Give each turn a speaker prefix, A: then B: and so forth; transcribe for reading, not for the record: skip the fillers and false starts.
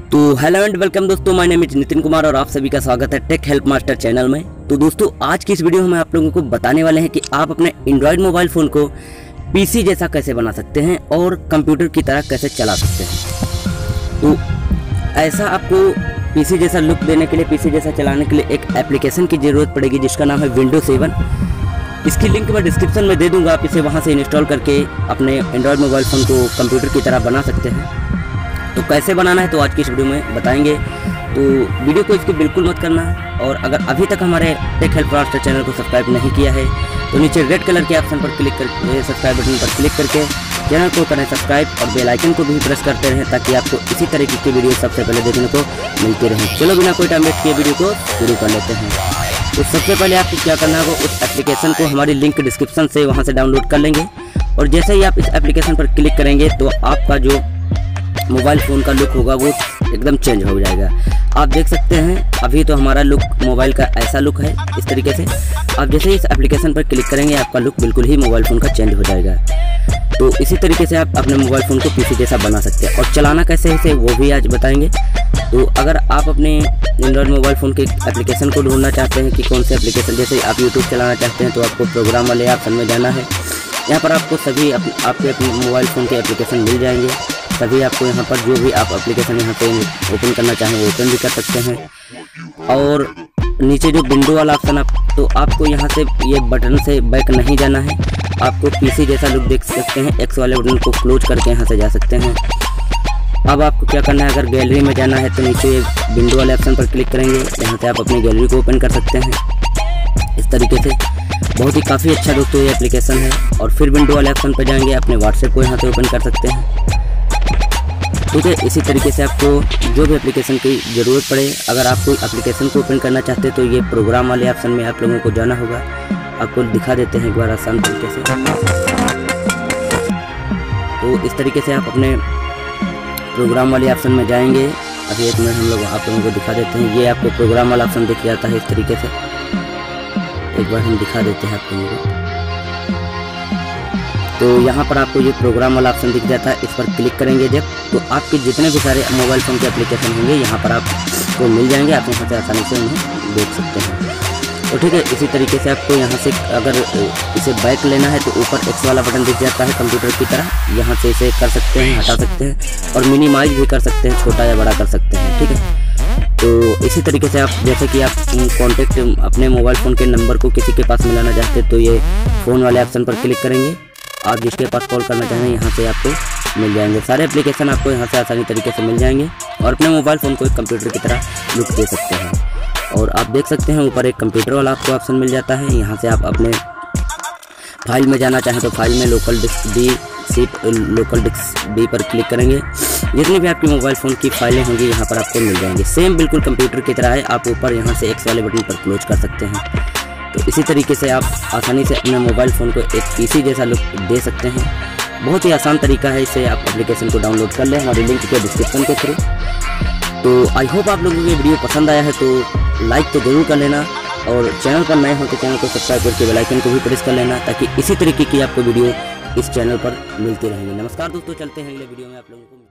A: तो hello and welcome दोस्तों, my name is Nitin Kumar और आप सभी का स्वागत है टेक हेल्प मास्टर चैनल में। तो दोस्तों आज की इस वीडियो में आप लोगों को बताने वाले हैं कि आप अपने एंड्रॉयड मोबाइल फ़ोन को पीसी जैसा कैसे बना सकते हैं और कंप्यूटर की तरह कैसे चला सकते हैं। तो ऐसा आपको पीसी जैसा लुक देने के लिए, पीसी जैसा चलाने के लिए एक एप्लीकेशन की ज़रूरत पड़ेगी जिसका नाम है विंडो 7। इसकी लिंक मैं डिस्क्रिप्शन में दे दूँगा, आप इसे वहाँ से इंस्टॉल करके अपने एंड्रॉयड मोबाइल फ़ोन को कंप्यूटर की तरह बना सकते हैं। तो कैसे बनाना है तो आज की इस वीडियो में बताएंगे। तो वीडियो को इसको बिल्कुल मत करना, और अगर अभी तक हमारे टेक हेल्प मास्टर चैनल को सब्सक्राइब नहीं किया है तो नीचे रेड कलर के ऑप्शन पर क्लिक करके, सब्सक्राइब बटन पर क्लिक करके चैनल को करें सब्सक्राइब और बेल आइकन को भी प्रेस करते रहें ताकि आपको इसी तरीके की वीडियो सबसे पहले देखने को मिलती रहे। चलो बिना कोई टाइम वेस्ट किए वीडियो को शुरू कर लेते हैं। तो सबसे पहले आपको क्या करना होगा, उस एप्लीकेशन को हमारी लिंक डिस्क्रिप्शन से वहाँ से डाउनलोड कर लेंगे, और जैसे ही आप इस एप्लीकेशन पर क्लिक करेंगे तो आपका जो मोबाइल फ़ोन का लुक होगा वो एकदम चेंज हो जाएगा। आप देख सकते हैं अभी तो हमारा लुक मोबाइल का ऐसा लुक है इस तरीके से। आप जैसे ही इस एप्लीकेशन पर क्लिक करेंगे आपका लुक बिल्कुल ही मोबाइल फ़ोन का चेंज हो जाएगा। तो इसी तरीके से आप अपने मोबाइल फ़ोन को पीसी जैसा बना सकते हैं, और चलाना कैसे है इसे वो भी आज बताएंगे। तो अगर आप अपने एंड्रॉयड मोबाइल फ़ोन के एप्लीकेशन को ढूंढना चाहते हैं कि कौन से एप्लीकेशन, जैसे आप यूट्यूब चलाना चाहते हैं तो आपको प्रोग्राम वाले ऑप्शन में जाना है। यहाँ पर आपको सभी आपके अपने मोबाइल फ़ोन के एप्लीकेशन मिल जाएंगे। सभी आपको यहाँ पर जो भी आप एप्लीकेशन यहाँ पे ओपन करना चाहें वो ओपन भी कर सकते हैं। और नीचे जो विंडो वाला ऑप्शन तो आपको यहाँ से ये बटन से बैक नहीं जाना है, आपको पीसी जैसा लुक देख सकते हैं। एक्स वाले बटन को क्लोज करके यहाँ से जा सकते हैं। अब आपको क्या करना है, अगर गैलरी में जाना है तो नीचे विंडो वाले ऑप्शन पर क्लिक करेंगे, यहाँ से आप अपनी गैलरी को ओपन कर सकते हैं इस तरीके से। बहुत ही काफ़ी अच्छा दोस्तों ये एप्लीकेशन है। और फिर विंडो वाले ऑप्शन पर जाएंगे, अपने व्हाट्सएप को यहाँ से ओपन कर सकते हैं। ठीक है, इसी तरीके से आपको जो भी एप्लीकेशन की ज़रूरत पड़े, अगर आप कोई एप्लीकेशन को ओपन करना चाहते हैं तो ये प्रोग्राम वाले ऑप्शन में आप लोगों को जाना होगा। आपको दिखा देते हैं एक बार आसान तरीके से। तो इस तरीके से आप अपने प्रोग्राम वाले ऑप्शन में जाएंगे। अभी एक मिनट हम लोग आप लोगों को दिखा देते हैं। ये आपको प्रोग्राम वाला ऑप्शन दिख जाता है इस तरीके से। एक बार हम दिखा देते हैं आप लोगों को। तो यहाँ पर आपको ये प्रोग्राम वाला ऑप्शन दिख जाता है, इस पर क्लिक करेंगे जब तो आपके जितने भी सारे मोबाइल फ़ोन के एप्लीकेशन होंगे यहाँ पर आपको मिल जाएंगे। आप यहाँ से आसानी से उन्हें देख सकते हैं। तो ठीक है, इसी तरीके से आपको यहाँ से अगर इसे बैक लेना है तो ऊपर एक्स वाला बटन दिख जाता है कंप्यूटर की तरह। यहाँ से इसे कर सकते हैं, हटा सकते हैं और मिनिमाइज भी कर सकते हैं, छोटा या बड़ा कर सकते हैं। ठीक है, तो इसी तरीके से आप जैसे कि आप कॉन्टेक्ट अपने मोबाइल फ़ोन के नंबर को किसी के पास मिलाना चाहते हैं तो ये फ़ोन वाले ऑप्शन पर क्लिक करेंगे। आप जिसके पास कॉल करना चाहें यहाँ से आपको मिल जाएंगे। सारे एप्लीकेशन आपको यहाँ से आसानी तरीके से मिल जाएंगे और अपने मोबाइल फ़ोन को एक कंप्यूटर की तरह लुक दे सकते हैं। और आप देख सकते हैं ऊपर एक कंप्यूटर वाला आपको ऑप्शन मिल जाता है। यहाँ से आप अपने फाइल में जाना चाहें तो फाइल में लोकल डिस्क बी पर क्लिक करेंगे। जितनी भी आपकी मोबाइल फ़ोन की फाइलें होंगी यहाँ पर आपको मिल जाएंगी। सेम बिल्कुल कंप्यूटर की तरह है। आप ऊपर यहाँ से एक्स वाले बटन पर क्लोज कर सकते हैं। तो इसी तरीके से आप आसानी से अपने मोबाइल फ़ोन को एक पीसी जैसा लुक दे सकते हैं। बहुत ही आसान तरीका है, इसे आप एप्लीकेशन को डाउनलोड कर लें हमारी लिंक के डिस्क्रिप्शन के थ्रू। तो आई होप आप लोगों को ये वीडियो पसंद आया है, तो लाइक तो ज़रूर कर लेना, और चैनल पर नए हो तो चैनल को सब्सक्राइब करके बेल आइकन को भी प्रेस कर लेना ताकि इसी तरीके की आपको वीडियो इस चैनल पर मिलती रहेंगी। नमस्कार दोस्तों, चलते हैं अगले वीडियो में आप लोगों को।